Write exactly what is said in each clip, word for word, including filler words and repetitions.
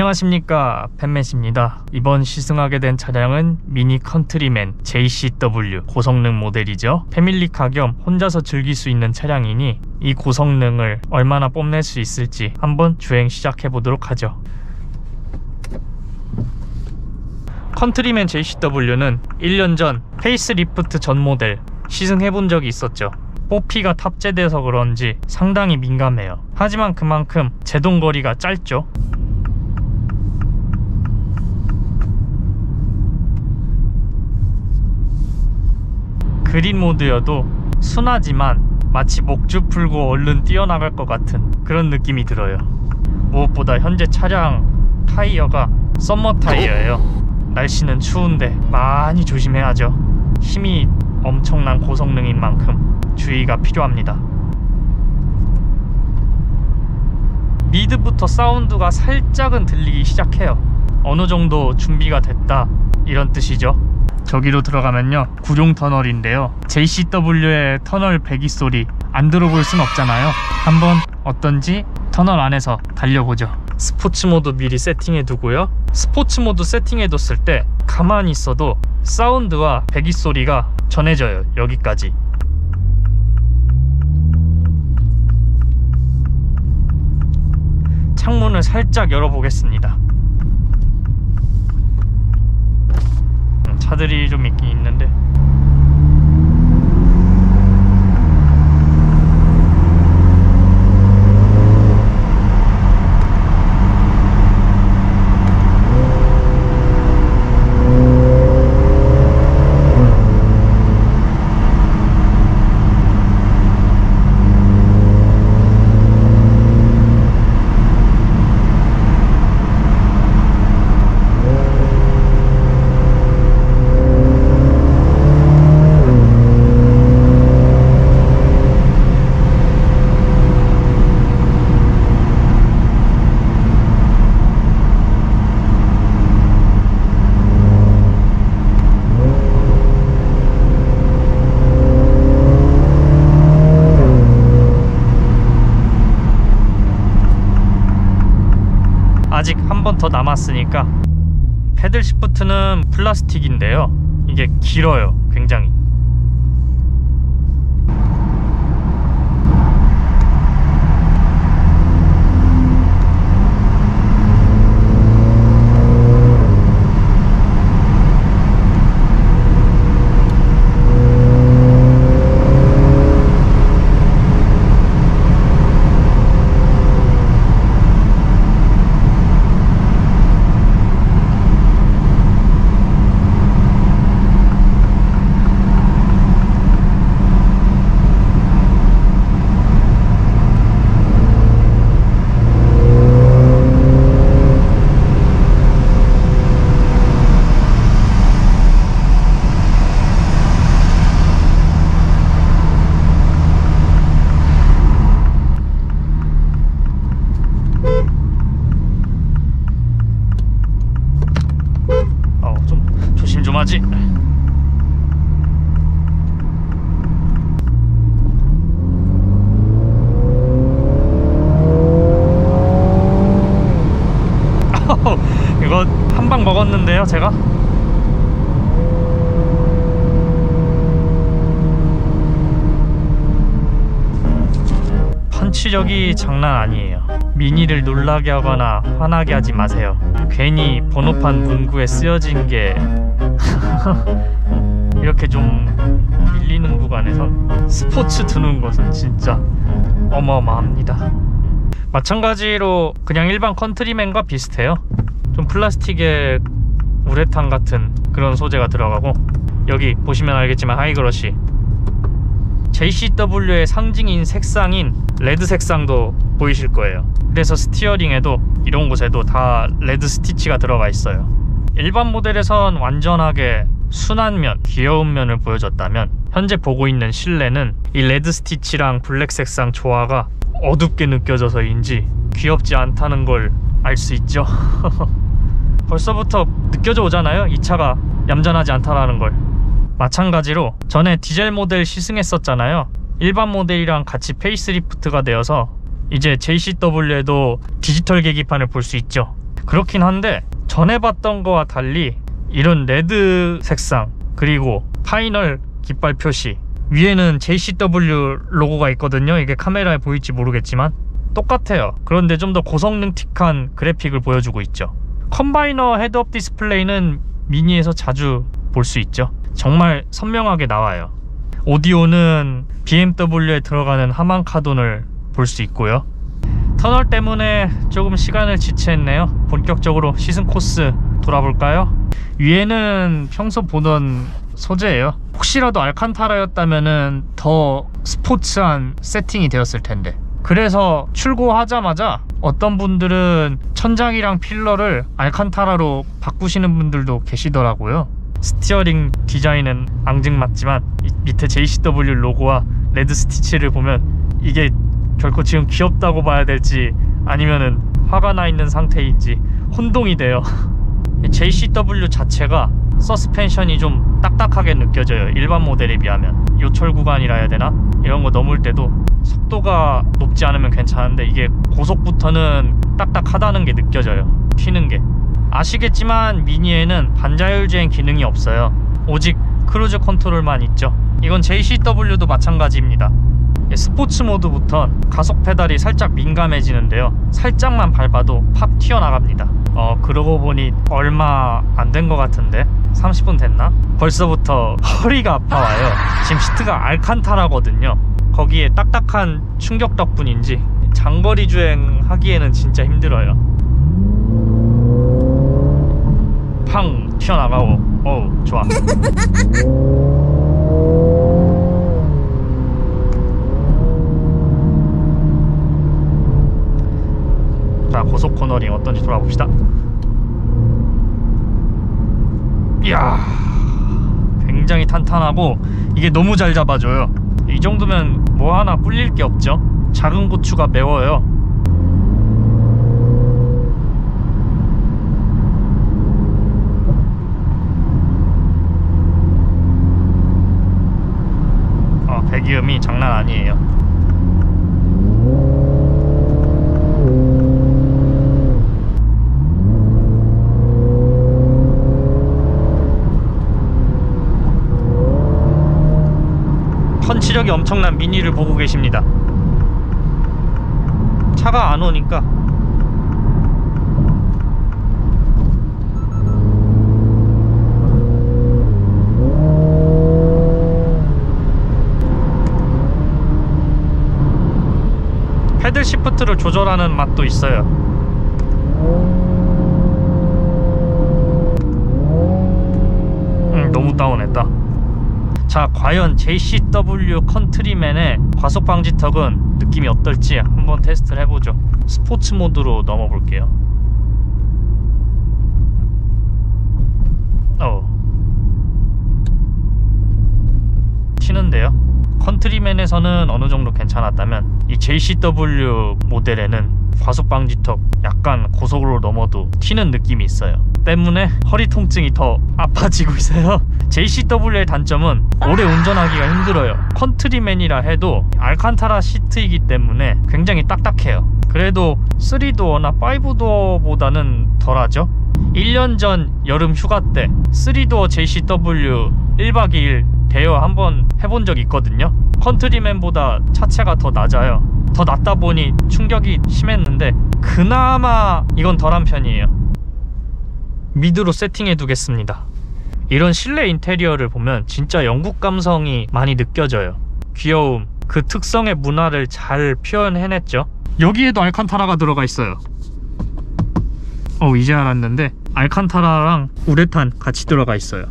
안녕하십니까, 팬맷입니다. 이번 시승하게 된 차량은 미니 컨트리맨 제이씨더블유 고성능 모델이죠. 패밀리카 겸 혼자서 즐길 수 있는 차량이니 이 고성능을 얼마나 뽐낼 수 있을지 한번 주행 시작해 보도록 하죠. 컨트리맨 제이씨더블유는 일 년 전 페이스리프트 전 모델 시승해 본 적이 있었죠. 뽀피가 탑재돼서 그런지 상당히 민감해요. 하지만 그만큼 제동거리가 짧죠. 그린 모드여도 순하지만 마치 목줄 풀고 얼른 뛰어나갈 것 같은 그런 느낌이 들어요. 무엇보다 현재 차량 타이어가 썸머 타이어예요. 날씨는 추운데 많이 조심해야죠. 힘이 엄청난 고성능인 만큼 주의가 필요합니다. 미드부터 사운드가 살짝은 들리기 시작해요. 어느 정도 준비가 됐다, 이런 뜻이죠. 저기로 들어가면요, 구룡 터널인데요, 제이씨더블유의 터널 배기 소리 안 들어볼 순 없잖아요. 한번 어떤지 터널 안에서 달려보죠. 스포츠 모드 미리 세팅해 두고요. 스포츠 모드 세팅해 뒀을 때 가만히 있어도 사운드와 배기 소리가 전해져요. 여기까지. 창문을 살짝 열어보겠습니다. 차들이 좀 있긴 있는데 아직 한 번 더 남았으니까. 패들 시프트는 플라스틱인데요, 이게 길어요, 굉장히. 하지. 이거 한 방 먹었는데요, 제가. 펀치력이 장난 아니에요. 미니를 놀라게 하거나 화나게 하지 마세요. 괜히 번호판 문구에 쓰여진 게 이렇게 좀 밀리는 구간에선 스포츠 두는 것은 진짜 어마어마합니다. 마찬가지로 그냥 일반 컨트리맨과 비슷해요. 좀 플라스틱에 우레탄 같은 그런 소재가 들어가고, 여기 보시면 알겠지만 하이그러시 제이씨더블유의 상징인 색상인 레드 색상도 보이실 거예요. 그래서 스티어링에도 이런 곳에도 다 레드 스티치가 들어가 있어요. 일반 모델에선 완전하게 순한 면, 귀여운 면을 보여줬다면 현재 보고 있는 실내는 이 레드 스티치랑 블랙 색상 조화가 어둡게 느껴져서인지 귀엽지 않다는 걸 알 수 있죠. 벌써부터 느껴져 오잖아요, 이 차가 얌전하지 않다라는 걸. 마찬가지로 전에 디젤 모델 시승했었잖아요. 일반 모델이랑 같이 페이스리프트가 되어서 이제 제이씨더블유에도 디지털 계기판을 볼 수 있죠. 그렇긴 한데 전에 봤던 거와 달리 이런 레드 색상 그리고 파이널 깃발 표시 위에는 제이씨더블유 로고가 있거든요. 이게 카메라에 보일지 모르겠지만 똑같아요. 그런데 좀 더 고성능틱한 그래픽을 보여주고 있죠. 컴바이너 헤드업 디스플레이는 미니에서 자주 볼 수 있죠. 정말 선명하게 나와요. 오디오는 비엠더블유에 들어가는 하만 카돈을 볼 수 있고요. 터널 때문에 조금 시간을 지체했네요. 본격적으로 시승 코스 돌아볼까요? 위에는 평소 보던 소재예요. 혹시라도 알칸타라였다면 더 스포츠한 세팅이 되었을 텐데, 그래서 출고하자마자 어떤 분들은 천장이랑 필러를 알칸타라로 바꾸시는 분들도 계시더라고요. 스티어링 디자인은 앙증맞지만 이 밑에 제이씨더블유 로고와 레드 스티치를 보면 이게 결코 지금 귀엽다고 봐야 될지 아니면은 화가 나 있는 상태인지 혼동이 돼요. 제이씨더블유 자체가 서스펜션이 좀 딱딱하게 느껴져요. 일반 모델에 비하면. 요철 구간이라 해야 되나? 이런 거 넘을 때도 속도가 높지 않으면 괜찮은데 이게 고속부터는 딱딱하다는 게 느껴져요. 튀는 게. 아시겠지만 미니에는 반자율 주행 기능이 없어요. 오직 크루즈 컨트롤만 있죠. 이건 제이씨더블유도 마찬가지입니다. 스포츠 모드부턴 가속 페달이 살짝 민감해지는데요. 살짝만 밟아도 팍 튀어나갑니다. 어 그러고 보니 얼마 안 된 것 같은데 삼십 분 됐나? 벌써부터 허리가 아파와요. 지금 시트가 알칸타라거든요. 거기에 딱딱한 충격 덕분인지 장거리 주행 하기에는 진짜 힘들어요. 팡 튀어나가고 어우 좋아. 자, 고속 코너링 어떤지 돌아봅시다. 이야, 굉장히 탄탄하고 이게 너무 잘 잡아줘요. 이 정도면 뭐 하나 꿀릴 게 없죠. 작은 고추가 매워요. 어, 배기음이 장난 아니에요. 펀치력이 엄청난 미니를 보고 계십니다. 차가 안 오니까 패들 시프트를 조절하는 맛도 있어요. 음, 너무 다운했다. 자, 과연 제이씨더블유 컨트리맨의 과속 방지턱은 느낌이 어떨지 한번 테스트를 해보죠. 스포츠 모드로 넘어볼게요. 어 튀는데요. 컨트리맨에서는 어느 정도 괜찮았다면 이 제이씨더블유 모델에는 과속 방지턱 약간 고속으로 넘어도 튀는 느낌이 있어요. 때문에 허리 통증이 더 아파지고 있어요. 제이씨더블유의 단점은 오래 운전하기가 힘들어요. 컨트리맨이라 해도 알칸타라 시트이기 때문에 굉장히 딱딱해요. 그래도 쓰리 도어나 파이브 도어보다는 덜하죠. 일 년 전 여름 휴가 때 쓰리 도어 제이씨더블유 일 박 이 일 대여 한번 해본 적 있거든요. 컨트리맨보다 차체가 더 낮아요. 더 낮다 보니 충격이 심했는데 그나마 이건 덜한 편이에요. 미드로 세팅해 두겠습니다. 이런 실내 인테리어를 보면 진짜 영국 감성이 많이 느껴져요. 귀여움, 그 특성의 문화를 잘 표현해냈죠. 여기에도 알칸타라가 들어가 있어요. 어 이제 알았는데 알칸타라랑 우레탄 같이 들어가 있어요.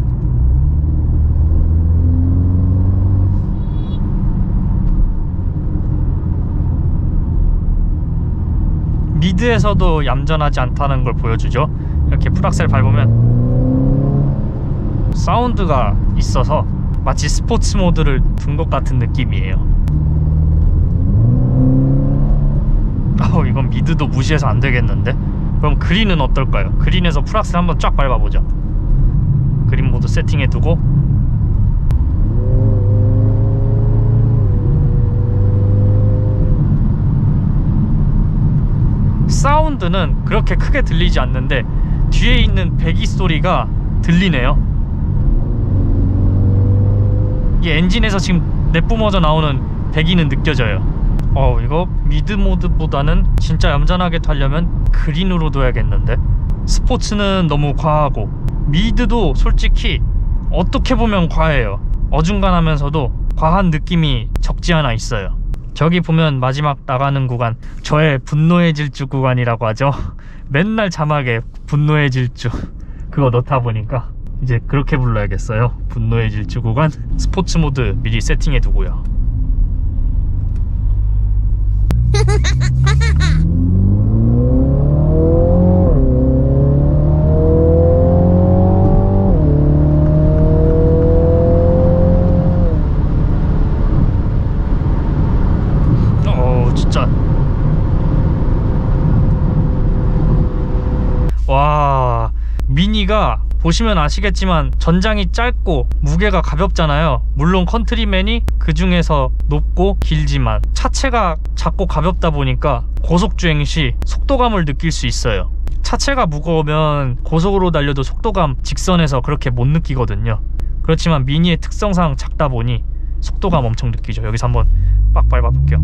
미드에서도 얌전하지 않다는 걸 보여주죠. 이렇게 풀악셀 밟으면 사운드가 있어서 마치 스포츠 모드를 둔 것 같은 느낌이에요. 어, 이건 미드도 무시해서 안 되겠는데? 그럼 그린은 어떨까요? 그린에서 풀악셀 한번 쫙 밟아보죠. 그린 모드 세팅해두고 사운드 사운드는 그렇게 크게 들리지 않는데 뒤에 있는 배기 소리가 들리네요. 이 엔진에서 지금 내뿜어져 나오는 배기는 느껴져요. 어 이거 미드 모드보다는 진짜 얌전하게 타려면 그린으로 둬야겠는데. 스포츠는 너무 과하고 미드도 솔직히 어떻게 보면 과해요. 어중간하면서도 과한 느낌이 적지 않아 있어요. 저기 보면 마지막 나가는 구간, 저의 분노의 질주 구간이라고 하죠. 맨날 자막에 분노의 질주 그거 넣다 보니까 이제 그렇게 불러야겠어요. 분노의 질주 구간. 스포츠 모드 미리 세팅해 두고요. 어 진짜 와, 미니가 보시면 아시겠지만 전장이 짧고 무게가 가볍잖아요. 물론 컨트리맨이 그 중에서 높고 길지만 차체가 작고 가볍다 보니까 고속주행 시 속도감을 느낄 수 있어요. 차체가 무거우면 고속으로 달려도 속도감 직선에서 그렇게 못 느끼거든요. 그렇지만 미니의 특성상 작다 보니 속도감 엄청 느끼죠. 여기서 한번 빡 밟아 볼게요.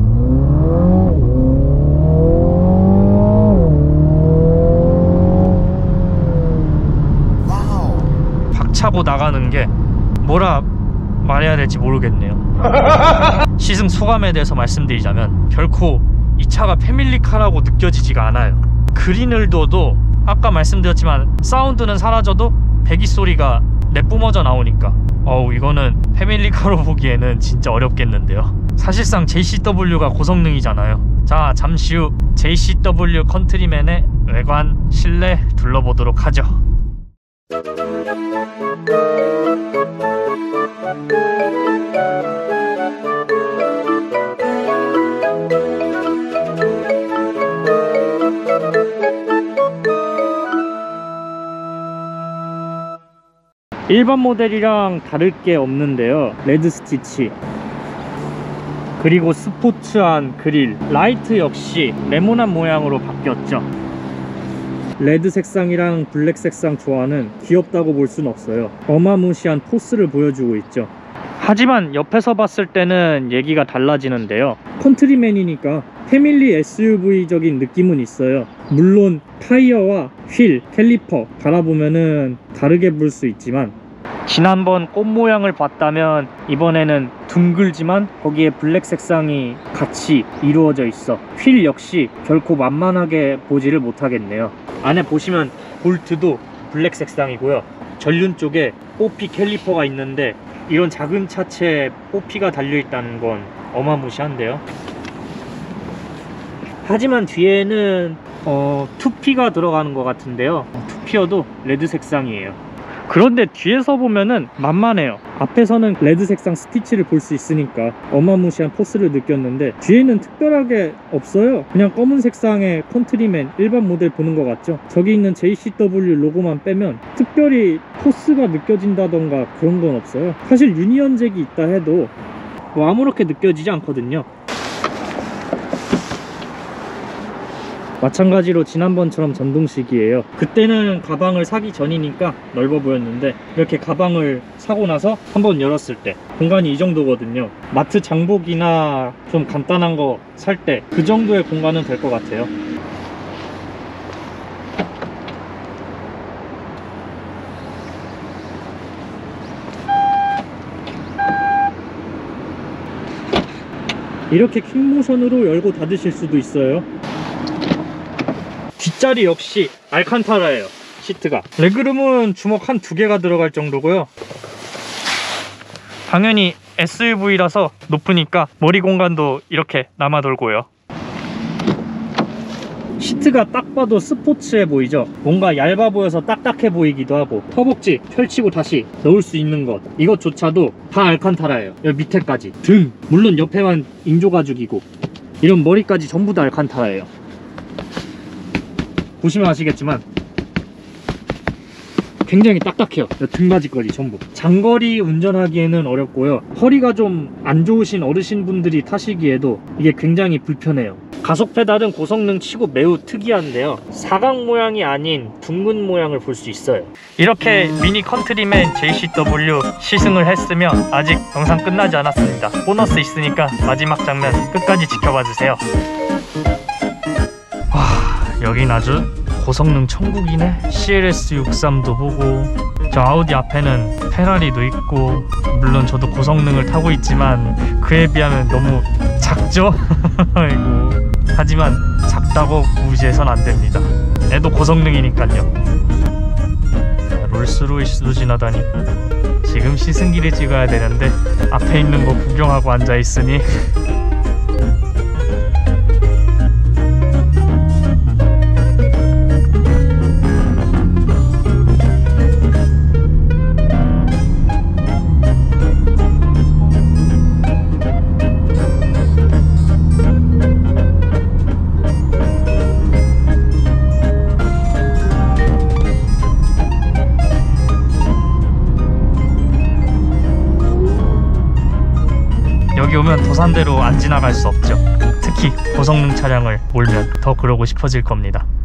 차고 나가는 게 뭐라 말해야 될지 모르겠네요. 시승 소감에 대해서 말씀드리자면 결코 이 차가 패밀리카라고 느껴지지가 않아요. 그린을 둬도 아까 말씀드렸지만 사운드는 사라져도 배기 소리가 내뿜어져 나오니까 어우 이거는 패밀리카로 보기에는 진짜 어렵겠는데요. 사실상 제이씨더블유가 고성능이잖아요. 자 잠시 후 제이씨더블유 컨트리맨의 외관 실내 둘러보도록 하죠. 일반 모델이랑 다를 게 없는데요. 레드 스티치 그리고 스포츠한 그릴, 라이트 역시 네모난 모양으로 바뀌었죠. 레드 색상이랑 블랙 색상 조화는 귀엽다고 볼 순 없어요. 어마무시한 포스를 보여주고 있죠. 하지만 옆에서 봤을 때는 얘기가 달라지는데요. 컨트리맨이니까 패밀리 에스유브이적인 느낌은 있어요. 물론 타이어와 휠, 캘리퍼 달아보면은 다르게 볼 수 있지만 지난번 꽃 모양을 봤다면 이번에는 둥글지만 거기에 블랙 색상이 같이 이루어져 있어. 휠 역시 결코 만만하게 보지를 못하겠네요. 안에 보시면 볼트도 블랙 색상이고요. 전륜 쪽에 오피 캘리퍼가 있는데 이런 작은 차체에 오피가 달려있다는 건 어마무시한데요. 하지만 뒤에는 어, 투피가 들어가는 것 같은데요. 투피어도 레드 색상이에요. 그런데 뒤에서 보면은 만만해요. 앞에서는 레드 색상 스티치를 볼 수 있으니까 어마무시한 포스를 느꼈는데 뒤에는 특별하게 없어요. 그냥 검은 색상의 컨트리맨 일반 모델 보는 것 같죠. 저기 있는 제이씨더블유 로고만 빼면 특별히 포스가 느껴진다던가 그런 건 없어요. 사실 유니언 잭이 있다 해도 뭐 아무렇게 느껴지지 않거든요. 마찬가지로 지난번처럼 전동식이에요. 그때는 가방을 사기 전이니까 넓어 보였는데 이렇게 가방을 사고 나서 한번 열었을 때 공간이 이 정도거든요. 마트 장복이나 좀 간단한 거 살 때 그 정도의 공간은 될 것 같아요. 이렇게 퀵모션으로 열고 닫으실 수도 있어요. 뒷자리 역시 알칸타라예요. 시트가 레그룸은 주먹 한 두 개가 들어갈 정도고요. 당연히 에스유브이라서 높으니까 머리 공간도 이렇게 남아 돌고요. 시트가 딱 봐도 스포츠해 보이죠. 뭔가 얇아 보여서 딱딱해 보이기도 하고 허벅지 펼치고 다시 넣을 수 있는 것 이것조차도 다 알칸타라예요. 여기 밑에까지 등 물론 옆에만 인조 가죽이고 이런 머리까지 전부 다 알칸타라예요. 보시면 아시겠지만 굉장히 딱딱해요. 등받이까지 전부. 장거리 운전하기에는 어렵고요. 허리가 좀 안 좋으신 어르신 분들이 타시기에도 이게 굉장히 불편해요. 가속 페달은 고성능 치고 매우 특이한데요, 사각 모양이 아닌 둥근 모양을 볼 수 있어요. 이렇게 미니 컨트리맨 제이씨더블유 시승을 했으면 아직 영상 끝나지 않았습니다. 보너스 있으니까 마지막 장면 끝까지 지켜봐 주세요. 와, 여긴 아주 고성능 천국이네. 씨엘에스 육십삼도 보고, 저 아우디 앞에는 페라리도 있고, 물론 저도 고성능을 타고 있지만 그에 비하면 너무 작죠? 아이고. 하지만 작다고 무시해선 안 됩니다. 애도 고성능이니까요. 롤스로이스도 지나다니. 지금 시승기를 찍어야 되는데 앞에 있는 거 구경하고 앉아있으니 여기 오면 도산대로 안 지나갈 수 없죠. 특히 고성능 차량을 몰면 더 그러고 싶어질 겁니다.